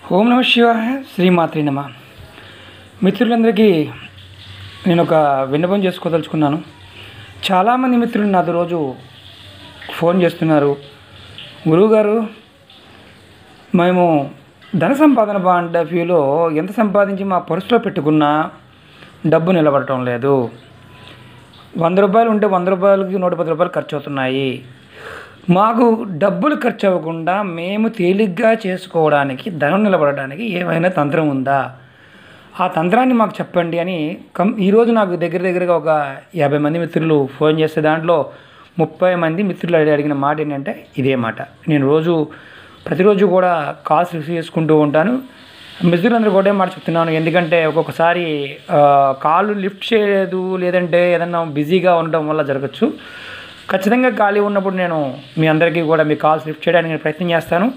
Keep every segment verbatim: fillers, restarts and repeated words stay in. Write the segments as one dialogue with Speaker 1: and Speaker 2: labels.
Speaker 1: ఓం నమ శివాయ శ్రీమాత్రి నమ. మిత్రులందరికీ నేను ఒక విన్నపం చేసుకోదలుచుకున్నాను. చాలామంది మిత్రులు నాతో రోజు ఫోన్ చేస్తున్నారు, గురువుగారు మేము ధన సంపాదన బాండ్ ఫ్యూలో ఎంత సంపాదించి మా పర్సులో పెట్టుకున్నా డబ్బు నిలబడటం లేదు. వంద రూపాయలు ఉంటే వంద రూపాయలకి నూట పది రూపాయలు ఖర్చు అవుతున్నాయి. మాకు డబ్బులు ఖర్చు అవ్వకుండా మేము తేలిగ్గా చేసుకోవడానికి, ధనం నిలబడడానికి ఏమైనా తంత్రం ఉందా? ఆ తంత్రాన్ని మాకు చెప్పండి అని కం ఈరోజు నాకు దగ్గర దగ్గరగా ఒక యాభై మంది మిత్రులు ఫోన్ చేస్తే దాంట్లో ముప్పై మంది మిత్రులు అడిగిన మాట ఏంటంటే ఇదే మాట. నేను రోజు ప్రతిరోజు కూడా కాల్స్ రిసీవ్ చేసుకుంటూ ఉంటాను. మిత్రులందరూ ఒకటే మాట చెప్తున్నాను, ఎందుకంటే ఒక్కొక్కసారి కాల్ లిఫ్ట్ చేయలేదు, లేదంటే ఏదన్నా బిజీగా ఉండడం వల్ల జరగచ్చు. ఖచ్చితంగా ఖాళీ ఉన్నప్పుడు నేను మీ అందరికీ కూడా మీ కాల్స్ లిఫ్ట్ చేయడానికి నేను ప్రయత్నం చేస్తాను.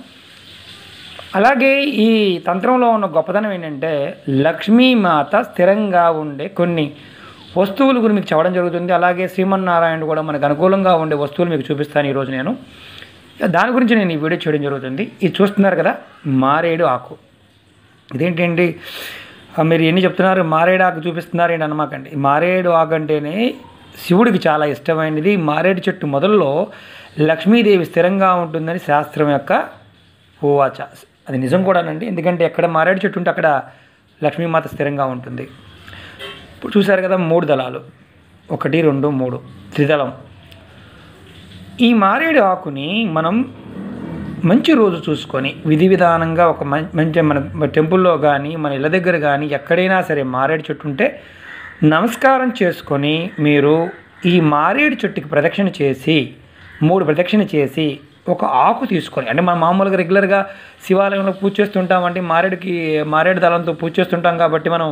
Speaker 1: అలాగే ఈ తంత్రంలో ఉన్న గొప్పతనం ఏంటంటే లక్ష్మీమాత స్థిరంగా ఉండే కొన్ని వస్తువుల గురించి మీకు చెప్పడం జరుగుతుంది. అలాగే శ్రీమన్నారాయణుడు కూడా మనకు అనుకూలంగా ఉండే వస్తువులు మీకు చూపిస్తాను ఈరోజు నేను. దాని గురించి నేను ఈ వీడియో చేయడం జరుగుతుంది. ఇది చూస్తున్నారు కదా, మారేడు ఆకు. ఇదేంటండి మీరు ఎన్ని చెప్తున్నారు, మారేడు ఆకు చూపిస్తున్నారు ఏంటి అనమాకండి. మారేడు ఆకు అంటేనే శివుడికి చాలా ఇష్టమైనది. మారేడు చెట్టు మొదల్లో లక్ష్మీదేవి స్థిరంగా ఉంటుందని శాస్త్రం యొక్క ఓవాచ. అది నిజం కూడానండి, ఎందుకంటే ఎక్కడ మారేడు చెట్టు ఉంటే అక్కడ లక్ష్మీమాత స్థిరంగా ఉంటుంది. ఇప్పుడు చూశారు కదా, మూడు దళాలు, ఒకటి రెండు మూడు, త్రిదళం. ఈ మారేడు ఆకుని మనం మంచి రోజు చూసుకొని విధి విధానంగా ఒక మంచి మన టెంపుల్లో కానీ మన ఇళ్ళ దగ్గర కానీ ఎక్కడైనా సరే మారేడు చెట్టు ఉంటే నమస్కారం చేసుకొని మీరు ఈ మారేడు చెట్టుకి ప్రదక్షిణ చేసి మూడు ప్రదక్షిణ చేసి ఒక ఆకు తీసుకొని, అంటే మనం మామూలుగా రెగ్యులర్గా శివాలయంలో పూజ చేస్తుంటామంటే మారేడుకి మారేడు దళంతో పూజ చేస్తుంటాం కాబట్టి మనం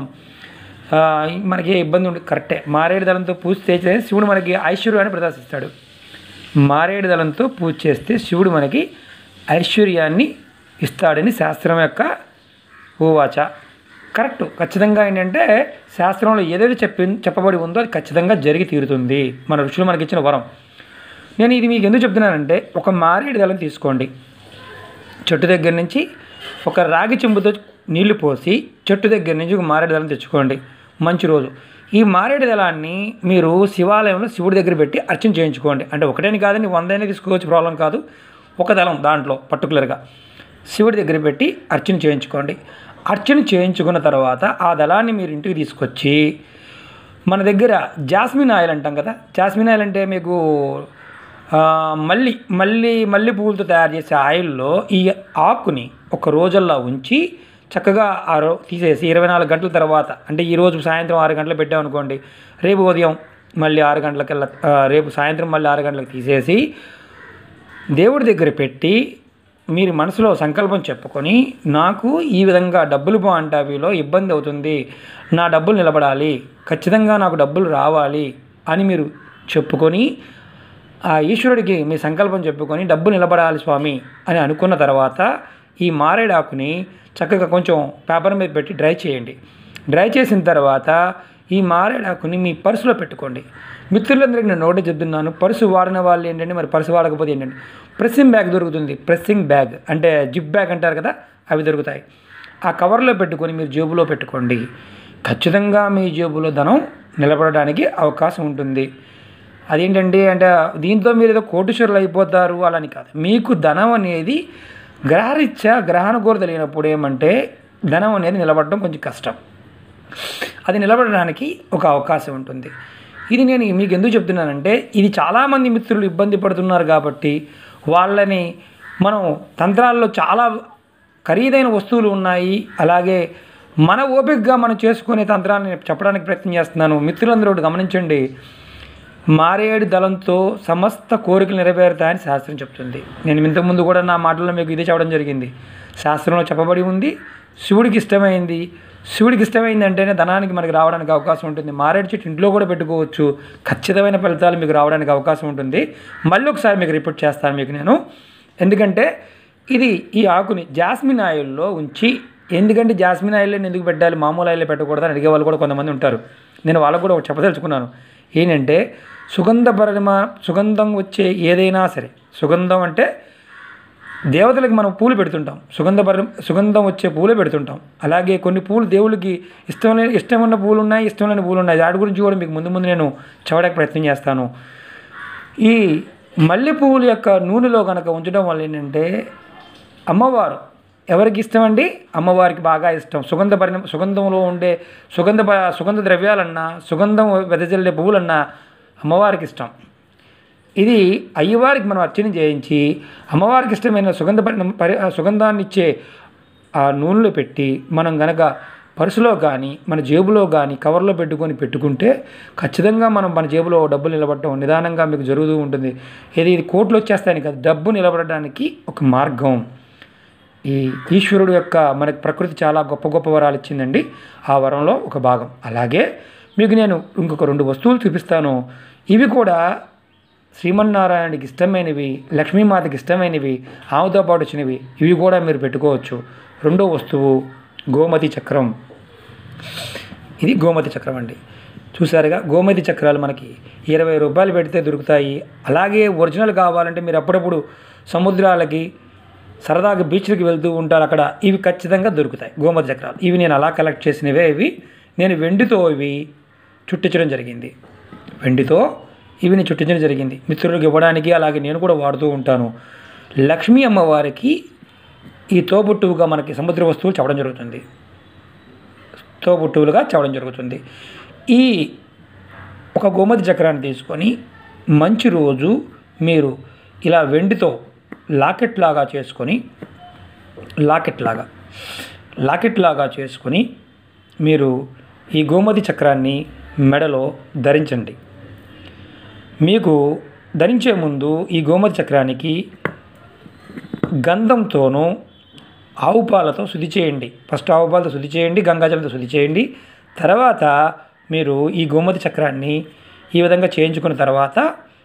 Speaker 1: మనకి ఏ ఇబ్బంది ఉండదు. కరెక్టే, మారేడు దళంతో పూజ చేస్తే శివుడు మనకి ఐశ్వర్యాన్ని ప్రదర్శిస్తాడు. మారేడు దళంతో పూజ చేస్తే శివుడు మనకి ఐశ్వర్యాన్ని ఇస్తాడని శాస్త్రం యొక్క ఓవాచ. కరెక్ట్, ఖచ్చితంగా ఏంటంటే శాస్త్రంలో ఏదైతే చెప్పి చెప్పబడి ఉందో అది ఖచ్చితంగా జరిగి తీరుతుంది. మన ఋషులు మనకి ఇచ్చిన వరం. నేను ఇది మీకు ఎందుకు చెప్తున్నానంటే, ఒక మారేడు దళం తీసుకోండి, చెట్టు దగ్గర నుంచి ఒక రాగి చెంబుతో నీళ్లు పోసి చెట్టు దగ్గర నుంచి ఒక మారేడు దళం తెచ్చుకోండి. మంచి రోజు ఈ మారేడు దళాన్ని మీరు శివాలయంలో శివుడి దగ్గర పెట్టి అర్చన చేయించుకోండి. అంటే ఒకటేని కాదని వందైనా తీసుకోవచ్చు, ప్రాబ్లం కాదు. ఒక దళం దాంట్లో పర్టికులర్గా శివుడి దగ్గర పెట్టి అర్చన చేయించుకోండి. అర్చన చేయించుకున్న తర్వాత ఆ దళాన్ని మీరు ఇంటికి తీసుకొచ్చి, మన దగ్గర జాస్మిన్ ఆయిల్ అంటాం కదా, జాస్మిన్ ఆయిల్ అంటే మీకు మల్లి మల్లి మల్లి పువ్వులతో తయారు చేసే ఆయిల్లో ఈ ఆకుని ఒక రోజల్లా ఉంచి చక్కగా ఆ రో తీసేసి ఇరవై నాలుగు గంటల తర్వాత, అంటే ఈరోజు సాయంత్రం ఆరు గంటలకు పెట్టామనుకోండి, రేపు ఉదయం మళ్ళీ ఆరు గంటలకల్లా రేపు సాయంత్రం మళ్ళీ ఆరు గంటలకు తీసేసి దేవుడి దగ్గర పెట్టి మీరు మనసులో సంకల్పం చెప్పుకొని, నాకు ఈ విధంగా డబ్బులు బాంటావిలో ఇబ్బంది అవుతుంది, నా డబ్బులు నిలబడాలి, ఖచ్చితంగా నాకు డబ్బులు రావాలి అని మీరు చెప్పుకొని ఆ ఈశ్వరుడికి మీ సంకల్పం చెప్పుకొని డబ్బు నిలబడాలి స్వామి అని అనుకున్న తర్వాత ఈ మారేడాకుని చక్కగా కొంచెం పేపర్ మీద పెట్టి డ్రై చేయండి. డ్రై చేసిన తర్వాత ఈ మారేడాకుని మీ పర్సులో పెట్టుకోండి. మిత్రులందరికీ నేను ఒకటే చెప్తున్నాను, పర్సు వాడిన వాళ్ళు ఏంటంటే, మరి పర్సు వాడకపోతే ఏంటంటే ప్రెస్సింగ్ బ్యాగ్ దొరుకుతుంది. ప్రెస్సింగ్ బ్యాగ్ అంటే జిప్ బ్యాగ్ అంటారు కదా, అవి దొరుకుతాయి. ఆ కవర్లో పెట్టుకొని మీరు జేబులో పెట్టుకోండి. ఖచ్చితంగా మీ జేబులో ధనం నిలబడడానికి అవకాశం ఉంటుంది. అదేంటండి అంటే దీంతో మీరు ఏదో కోటీశ్వరులు అయిపోతారు అలాని కాదు. మీకు ధనం అనేది గ్రహరీత్యా గ్రహానుకూలత లేనప్పుడు ఏమంటే ధనం అనేది నిలబడడం కొంచెం కష్టం. అది నిలబడడానికి ఒక అవకాశం ఉంటుంది. ఇది నేను మీకు ఎందుకు చెప్తున్నానంటే, ఇది చాలామంది మిత్రులు ఇబ్బంది పడుతున్నారు కాబట్టి వాళ్ళని మనం తంత్రాల్లో చాలా ఖరీదైన వస్తువులు ఉన్నాయి, అలాగే మన ఓపికగా మనం చేసుకునే తంత్రాన్ని చెప్పడానికి ప్రయత్నం చేస్తున్నాను. మిత్రులందరూ ఒకటి గమనించండి, మారేడు దళంతో సమస్త కోరికలు నెరవేరుతాయని శాస్త్రం చెప్తుంది. నేను ఇంతకుముందు కూడా నా మాటల్లో మీకు ఇదే చెప్పడం జరిగింది. శాస్త్రంలో చెప్పబడి ఉంది, శివుడికి ఇష్టమైంది. శివుడికి ఇష్టమైంది అంటేనే ధనానికి మనకి రావడానికి అవకాశం ఉంటుంది. మారేడు చెట్టు ఇంట్లో కూడా పెట్టుకోవచ్చు, ఖచ్చితమైన ఫలితాలు మీకు రావడానికి అవకాశం ఉంటుంది. మళ్ళీ ఒకసారి మీకు రిపోర్ట్ చేస్తాను మీకు నేను, ఎందుకంటే ఇది ఈ ఆకుని జాస్మిన్ ఆయిల్లో ఉంచి, ఎందుకంటే జాస్మిన్ ఆయిల్లో ఎందుకు పెట్టాలి, మామూలు ఆయిల్లో పెట్టకూడదని అడిగే వాళ్ళు కూడా కొంతమంది ఉంటారు. నేను వాళ్ళకు కూడా ఒకటి చెప్పదలుచుకున్నాను. ఏంటంటే సుగంధ పరిమా సుగంధం వచ్చే ఏదైనా సరే, సుగంధం అంటే దేవతలకు మనం పూలు పెడుతుంటాం, సుగంధభర సుగంధం వచ్చే పూలే పెడుతుంటాం. అలాగే కొన్ని పూలు దేవుడికి ఇష్టం లేని ఇష్టం ఉన్న పూలు ఉన్నాయి, ఇష్టం లేని పూలు ఉన్నాయి. వాటి గురించి కూడా మీకు ముందు ముందు నేను చెప్పడానికి ప్రయత్నం చేస్తాను. ఈ మల్లె పువ్వుల యొక్క నూనెలో కనుక ఉంచడం వల్ల ఏంటంటే అమ్మవారు ఎవరికి ఇష్టం అండి? అమ్మవారికి బాగా ఇష్టం. సుగంధ పరిణ సుగంధంలో ఉండే సుగంధ సుగంధ ద్రవ్యాలన్నా, సుగంధం వెదజల్లే పువ్వులన్నా అమ్మవారికి ఇష్టం. ఇది అయ్యవారికి మనం అర్చన చేయించి అమ్మవారికి ఇష్టమైన సుగంధ పరి సుగంధాన్ని ఇచ్చే ఆ నూనెలో పెట్టి మనం గనక పర్సులో కానీ మన జేబులో కానీ కవర్లో పెట్టుకొని పెట్టుకుంటే ఖచ్చితంగా మనం మన జేబులో డబ్బులు నిలబడటం నిదానంగా మీకు జరుగుతూ ఉంటుంది. ఇది ఇది కోట్లు వచ్చేస్తాయని కాదు, డబ్బు నిలబడడానికి ఒక మార్గం. ఈ ఈశ్వరుడు యొక్క మనకి ప్రకృతి చాలా గొప్ప గొప్ప వరాలు ఇచ్చిందండి. ఆ వరంలో ఒక భాగం. అలాగే మీకు నేను ఇంకొక రెండు వస్తువులు చూపిస్తాను. ఇవి కూడా శ్రీమన్నారాయణకి ఇష్టమైనవి, లక్ష్మీమాతకి ఇష్టమైనవి, ఆవుతో పాటు వచ్చినవి. ఇవి కూడా మీరు పెట్టుకోవచ్చు. రెండో వస్తువు గోమతి చక్రం. ఇది గోమతి చక్రం అండి. చూసారుగా, గోమతి చక్రాలు మనకి ఇరవై రూపాయలు పెడితే దొరుకుతాయి. అలాగే ఒరిజినల్ కావాలంటే మీరు అప్పుడప్పుడు సముద్రాలకి సరదాగా బీచ్లకి వెళ్తూ ఉంటారు, అక్కడ ఇవి ఖచ్చితంగా దొరుకుతాయి గోమతి చక్రాలు. ఇవి నేను అలా కలెక్ట్ చేసినవే. ఇవి నేను వెండితో ఇవి చుట్టించడం జరిగింది. వెండితో ఇవి నేను చుట్టించడం జరిగింది మిత్రులకు ఇవ్వడానికి. అలాగే నేను కూడా వాడుతూ ఉంటాను. లక్ష్మీ అమ్మవారికి ఈ తోబుట్టువుగా మనకి సముద్ర వస్తువులు చెప్పడం జరుగుతుంది. తోబుట్టువులుగా చెప్పడం జరుగుతుంది. ఈ ఒక గోమతి చక్రాన్ని తీసుకొని మంచి రోజు మీరు ఇలా వెండితో లాకెట్ లాగా చేసుకొని లాకెట్ లాగా లాకెట్ లాగా చేసుకొని మీరు ఈ గోమతి చక్రాన్ని మెడలో ధరించండి. మీకు ధరించే ముందు ఈ గోమతి చక్రానికి గంధంతోనూ ఆవు పాలతో శుద్ధి చేయండి. ఫస్ట్ ఆవు పాలతో శుద్ధి చేయండి, గంగాజలంతో శుద్ధి చేయండి. తర్వాత మీరు ఈ గోమతి చక్రాన్ని ఈ విధంగా చేయించుకున్న తర్వాత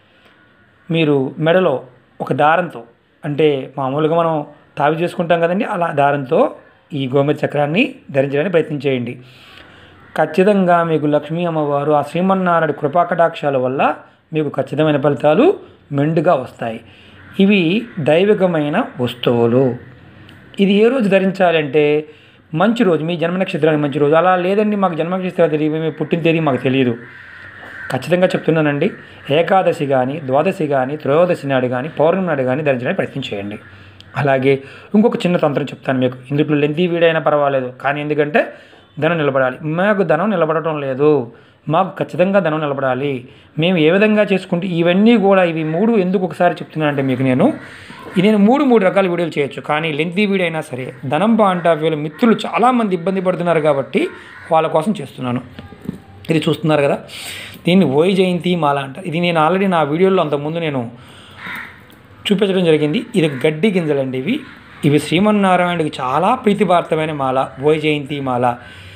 Speaker 1: మీరు మెడలో ఒక దారంతో, అంటే మామూలుగా మనం తావి చేసుకుంటాం కదండి, అలా దారంతో ఈ గోమతి చక్రాన్ని ధరించడానికి ప్రయత్నం చేయండి. ఖచ్చితంగా మీకు లక్ష్మీ అమ్మవారు ఆ శ్రీమన్నారాయణ కృపాకటాక్షాల వల్ల మీకు ఖచ్చితమైన ఫలితాలు మెండుగా వస్తాయి. ఇవి దైవికమైన వస్తువులు. ఇది ఏ రోజు ధరించాలంటే మంచి రోజు, మీ జన్మ నక్షత్రానికి మంచి రోజు. అలా లేదండి మాకు జన్మ నక్షత్రాలు తెలియదు, మీ పుట్టిన తేదీ మాకు తెలియదు, ఖచ్చితంగా చెప్తున్నానండి. ఏకాదశి కానీ, ద్వాదశి కానీ, త్రయోదశి నాడు కానీ, పౌర్ణమి నాడు కానీ ధరించడానికి ప్రయత్నం చేయండి. అలాగే ఇంకొక చిన్న తంత్రం చెప్తాను మీకు. ఇందులో లెంతీ వీడైనా పర్వాలేదు, కానీ ఎందుకంటే ధనం నిలబడాలి. మాకు ధనం నిలబడటం లేదు, మాకు ఖచ్చితంగా ధనం నిలబడాలి. మేము ఏ విధంగా చేసుకుంటే ఇవన్నీ కూడా ఇవి మూడు ఎందుకు ఒకసారి చెప్తున్నానంటే మీకు నేను ఇది నేను మూడు మూడు రకాల వీడియోలు చేయొచ్చు, కానీ లెంతీ వీడియో అయినా సరే ధనం పాయింట్ ఆఫ్ వ్యూలో మిత్రులు చాలామంది ఇబ్బంది పడుతున్నారు కాబట్టి వాళ్ళ కోసం చేస్తున్నాను. ఇది చూస్తున్నారు కదా, దీన్ని ఓయి జయంతి మాల అంటారు. ఇది నేను ఆల్రెడీ నా వీడియోలో అంతకుముందు నేను చూపించడం జరిగింది. ఇది గడ్డి గింజలండి. ఇవి ఇవి శ్రీమన్నారాయణుడికి చాలా ప్రీతిపార్థమైన మాల. ఓయి జయంతి మాల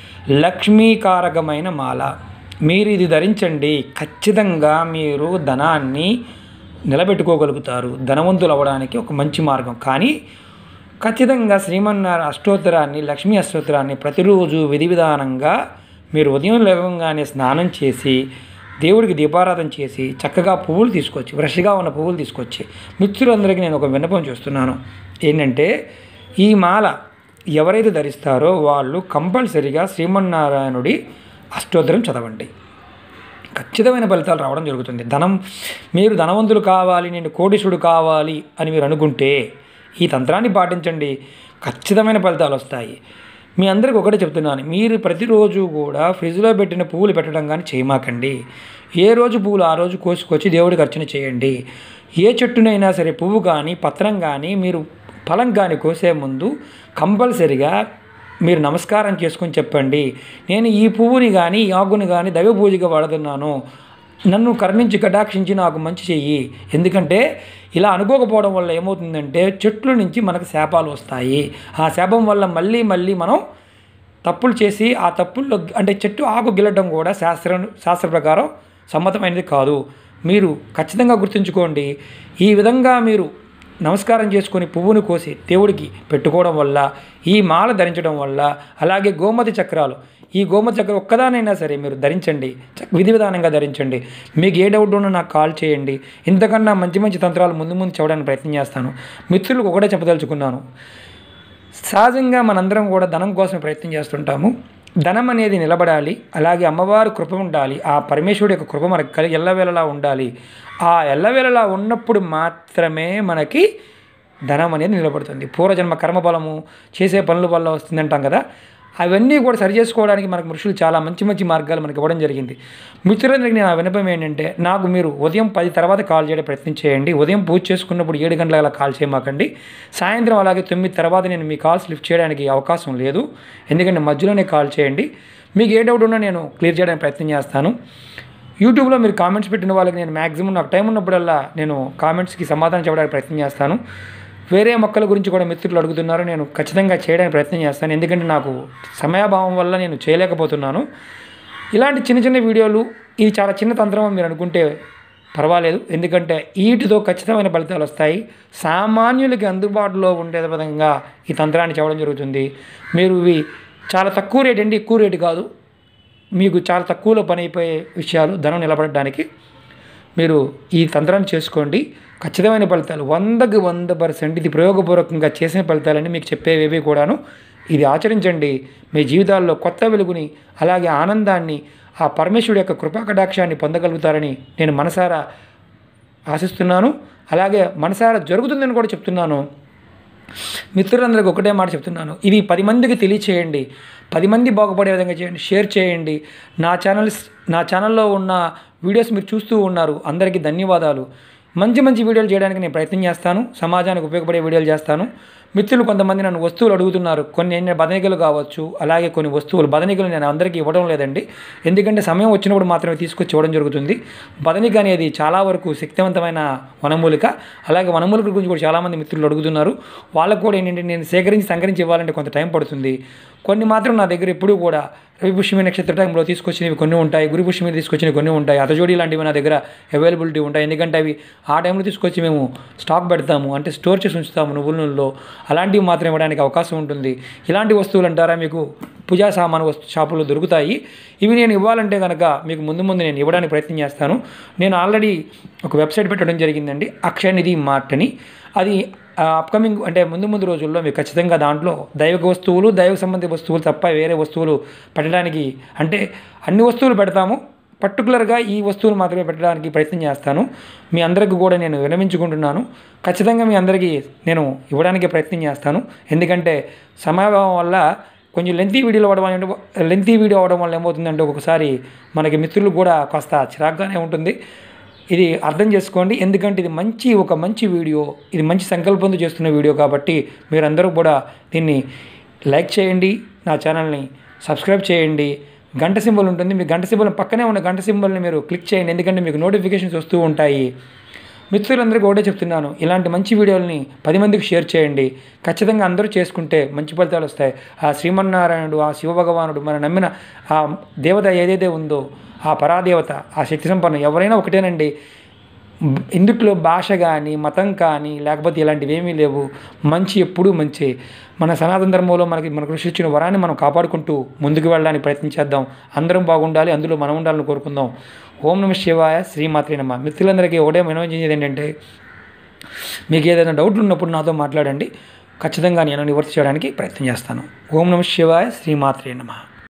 Speaker 1: లక్ష్మీకారకమైన మాల. మీరు ఇది ధరించండి, ఖచ్చితంగా మీరు ధనాన్ని నిలబెట్టుకోగలుగుతారు. ధనవంతులు అవ్వడానికి ఒక మంచి మార్గం. కానీ ఖచ్చితంగా శ్రీమన్నారాయణ అష్టోత్తరాన్ని, లక్ష్మీ అష్టోత్తరాన్ని ప్రతిరోజు విధి విధానంగా మీరు ఉదయం లేవగానే స్నానం చేసి దేవుడికి దీపారాధన చేసి చక్కగా పువ్వులు తీసుకొచ్చి, ఫ్రెష్గా ఉన్న పువ్వులు తీసుకొచ్చి మిత్రులందరికీ నేను ఒక విన్నపం చేస్తున్నాను. ఏంటంటే ఈ మాల ఎవరైతే ధరిస్తారో వాళ్ళు కంపల్సరీగా శ్రీమన్నారాయణుడి అష్టోత్తరం చదవండి. ఖచ్చితమైన ఫలితాలు రావడం జరుగుతుంది. ధనం మీరు ధనవంతులు కావాలి, నేను కోటీశ్వరుడు కావాలి అని మీరు అనుకుంటే ఈ తంత్రాన్ని పాటించండి, ఖచ్చితమైన ఫలితాలు వస్తాయి. మీ అందరికీ ఒకటే చెప్తున్నాను, మీరు ప్రతిరోజు కూడా ఫ్రిడ్జ్లో పెట్టిన పువ్వులు పెట్టడం కానీ చేయమాకండి. ఏ రోజు పువ్వులు ఆ రోజు కోసుకొచ్చి దేవుడికి అర్చన చేయండి. ఏ చెట్టునైనా సరే పువ్వు కానీ పత్రం కానీ మీరు ఫలం కానీ కోసే ముందు కంపల్సరిగా మీరు నమస్కారం చేసుకొని చెప్పండి, నేను ఈ పువ్వుని కానీ ఈ ఆకుని కానీ దైవ పూజగా వాడుతున్నాను, నన్ను కరుణించి కటాక్షించి నాకు మంచి చెయ్యి. ఎందుకంటే ఇలా అనుకోకపోవడం వల్ల ఏమవుతుందంటే చెట్ల నుంచి మనకు శాపాలు వస్తాయి. ఆ శాపం వల్ల మళ్ళీ మళ్ళీ మనం తప్పులు చేసి ఆ తప్పుల్లో అంటే చెట్టు ఆకు గిల్లడం కూడా శాస్త్రం శాస్త్ర ప్రకారం సమ్మతమైనది కాదు. మీరు ఖచ్చితంగా గుర్తుంచుకోండి. ఈ విధంగా మీరు నమస్కారం చేసుకొని పువ్వును కోసి దేవుడికి పెట్టుకోవడం వల్ల, ఈ మాల ధరించడం వల్ల, అలాగే గోమతి చక్రాలు, ఈ గోమతి చక్రం ఒక్కదానైనా సరే మీరు ధరించండి, విధి విధానంగా ధరించండి. మీకు ఏ డౌట్ ఉన్నా నాకు కాల్ చేయండి. ఇంతకన్నా మంచి మంచి తంత్రాలు ముందు ముందు చెప్పడానికి ప్రయత్నం చేస్తాను. మిత్రులకు ఒకటే చెప్పదలుచుకున్నాను, సహజంగా మనందరం కూడా ధనం కోసం ప్రయత్నం చేస్తుంటాము. ధనం అనేది నిలబడాలి, అలాగే అమ్మవారు కృప ఉండాలి, ఆ పరమేశ్వరుడి యొక్క కృప మనకు కలిగి ఎల్లవేళలా ఉండాలి. ఆ ఎల్లవేళలా ఉన్నప్పుడు మాత్రమే మనకి ధనం అనేది నిలబడుతుంది. పూర్వజన్మ కర్మఫలము చేసే పనుల వల్ల వస్తుందంటాం కదా, అవన్నీ కూడా సరి చేసుకోవడానికి మనకు ఋషులు చాలా మంచి మంచి మార్గాలు మనకి ఇవ్వడం జరిగింది. మిత్రులందరికీ నేను ఆ విన్నపం ఏంటంటే, నాకు మీరు ఉదయం పది తర్వాత కాల్ చేయడం ప్రయత్నం చేయండి. ఉదయం పూజ చేసుకున్నప్పుడు ఏడు గంటల అలా కాల్ చేయమాకండి. సాయంత్రం అలాగే తొమ్మిది తర్వాత నేను మీ కాల్స్ లిఫ్ట్ చేయడానికి అవకాశం లేదు, ఎందుకంటే మధ్యలోనే కాల్ చేయండి. మీకు ఏ డౌట్ ఉన్నా నేను క్లియర్ చేయడానికి ప్రయత్నం చేస్తాను. యూట్యూబ్లో మీరు కామెంట్స్ పెట్టిన వాళ్ళకి నేను మ్యాక్సిమం నాకు టైం ఉన్నప్పుడల్లా నేను కామెంట్స్కి సమాధానం చెప్పడానికి ప్రయత్నం చేస్తాను. వేరే మొక్కల గురించి కూడా మిత్రులు అడుగుతున్నారు, నేను ఖచ్చితంగా చేయడానికి ప్రయత్నం చేస్తాను, ఎందుకంటే నాకు సమయాభావం వల్ల నేను చేయలేకపోతున్నాను. ఇలాంటి చిన్న చిన్న వీడియోలు, ఇది చాలా చిన్న తంత్రం మీరు అనుకుంటే పర్వాలేదు, ఎందుకంటే వీటితో ఖచ్చితమైన ఫలితాలు వస్తాయి. సామాన్యులకి అందుబాటులో ఉండే విధంగా ఈ తంత్రాన్ని చెప్పడం జరుగుతుంది. మీరు ఇవి చాలా తక్కువ రేట్ అండి, ఎక్కువ రేటు కాదు, మీకు చాలా తక్కువలో పని అయిపోయే విషయాలు ధనం నిలబడడానికి మీరు ఈ తంత్రాన్ని చేసుకోండి. ఖచ్చితమైన ఫలితాలు వందకి వంద పర్సెంట్ ఇది ప్రయోగపూర్వకంగా చేసిన ఫలితాలని మీకు చెప్పేవేవి కూడాను. ఇది ఆచరించండి, మీ జీవితాల్లో కొత్త వెలుగుని, అలాగే ఆనందాన్ని, ఆ పరమేశ్వరుడి యొక్క కృపాకటాక్షాన్ని పొందగలుగుతారని నేను మనసారా ఆశిస్తున్నాను. అలాగే మనసారా జరుగుతుందని కూడా చెప్తున్నాను. మిత్రులందరికీ ఒకటే మాట చెప్తున్నాను, ఇది పది మందికి తెలియచేయండి, పది మంది బాగుపడే విధంగా చేయండి, షేర్ చేయండి. నా ఛానల్స్ నా ఛానల్లో ఉన్న వీడియోస్ మీరు చూస్తూ ఉన్నారు, అందరికీ ధన్యవాదాలు. మంచి మంచి వీడియోలు చేయడానికి నేను ప్రయత్నం చేస్తాను, సమాజానికి ఉపయోగపడే వీడియోలు చేస్తాను. మిత్రులు కొంతమంది నన్ను వస్తువులు అడుగుతున్నారు, కొన్ని బదనికలు కావచ్చు, అలాగే కొన్ని వస్తువులు బదనికలు నేను అందరికీ ఇవ్వడం లేదండి, ఎందుకంటే సమయం వచ్చినప్పుడు మాత్రమే తీసుకొచ్చి ఇవ్వడం జరుగుతుంది. బదనిక అనేది చాలా వరకు శక్తివంతమైన వనమూలిక, అలాగే వనమూలిక గురించి కూడా చాలామంది మిత్రులు అడుగుతున్నారు. వాళ్ళకు కూడా ఏంటంటే నేను సేకరించి సంకరించి ఇవ్వాలంటే కొంత టైం పడుతుంది. కొన్ని మాత్రం నా దగ్గర ఎప్పుడూ కూడా రవి పుష్యమి నక్షత్ర టైంలో తీసుకొచ్చినవి కొన్ని ఉంటాయి, గురు పుష్యమి తీసుకొచ్చినవి కొన్ని ఉంటాయి, అతజోడి లాంటివి నా దగ్గర అవైలబిలిటీ ఉంటాయి, ఎందుకంటే అవి ఆ టైంలో తీసుకొచ్చి మేము స్టాక్ పెడతాము, అంటే స్టోర్ చేసి ఉంచుతాము నువ్వుల నూనెలో, అలాంటివి మాత్రం ఇవ్వడానికి అవకాశం ఉంటుంది. ఇలాంటి వస్తువులు అంటారా మీకు పూజా సామాను వస్తు షాపుల్లో దొరుకుతాయి. ఇవి నేను ఇవ్వాలంటే కనుక మీకు ముందు ముందు నేను ఇవ్వడానికి ప్రయత్నం చేస్తాను. నేను ఆల్రెడీ ఒక వెబ్సైట్ పెట్టడం జరిగిందండి, అక్షయనిధి మార్ట్ అని. అది అప్కమింగ్ అంటే ముందు ముందు రోజుల్లో మీకు ఖచ్చితంగా దాంట్లో దైవిక వస్తువులు, దైవ సంబంధిత వస్తువులు తప్ప వేరే వస్తువులు పెట్టడానికి, అంటే అన్ని వస్తువులు పెడతాము, పర్టికులర్గా ఈ వస్తువులు మాత్రమే పెట్టడానికి ప్రయత్నం చేస్తాను. మీ అందరికీ కూడా నేను విరమించుకుంటున్నాను. ఖచ్చితంగా మీ అందరికీ నేను ఇవ్వడానికి ప్రయత్నం చేస్తాను, ఎందుకంటే సమయాభావం వల్ల కొంచెం లెంతీ వీడియోలు అవ్వడం అంటే లెంతీ వీడియో అవ్వడం వల్ల ఏమవుతుందంటే ఒక్కొక్కసారి మనకి మిత్రులు కూడా కాస్త చిరాగ్గానే ఉంటుంది. ఇది అర్థం చేసుకోండి, ఎందుకంటే ఇది మంచి ఒక మంచి వీడియో, ఇది మంచి సంకల్పంతో చేస్తున్న వీడియో కాబట్టి మీరందరూ కూడా దీన్ని లైక్ చేయండి, నా ఛానల్ని సబ్స్క్రైబ్ చేయండి. గంట సింబల్ ఉంటుంది, మీ గంట సింబల్ పక్కనే ఉన్న గంట సింబల్ని మీరు క్లిక్ చేయండి, ఎందుకంటే మీకు నోటిఫికేషన్స్ వస్తూ ఉంటాయి. మిత్రులందరికీ ఒకటే చెప్తున్నాను, ఇలాంటి మంచి వీడియోలని పది మందికి షేర్ చేయండి. ఖచ్చితంగా అందరూ చేసుకుంటే మంచి ఫలితాలు వస్తాయి. ఆ శ్రీమన్నారాయణుడు, ఆ శివభగవానుడు, మనం నమ్మిన ఆ దేవత ఏదైతే ఉందో ఆ పరాదేవత, ఆ శక్తి సంపన్నం ఎవరైనా ఒకటేనండి. ఇందుట్లో భాష కానీ మతం కానీ లేకపోతే ఇలాంటివి ఏమీ లేవు. మంచి ఎప్పుడూ మంచి. మన సనాతన ధర్మంలో మనకి మన కృషి ఇచ్చిన వరాన్ని మనం కాపాడుకుంటూ ముందుకు వెళ్ళడానికి ప్రయత్నించేద్దాం. అందరం బాగుండాలి, అందులో మనం ఉండాలని కోరుకుందాం. ఓం నమః శివాయ, శ్రీమాత్రే నమః. మిత్రులందరికీ ఒకటే వినవించేది ఏంటంటే, మీకు ఏదైనా డౌట్లు ఉన్నప్పుడు నాతో మాట్లాడండి, ఖచ్చితంగా నేను నివర్తి చేయడానికి ప్రయత్నం చేస్తాను. ఓం నమః శివాయ, శ్రీమాత్రే నమః.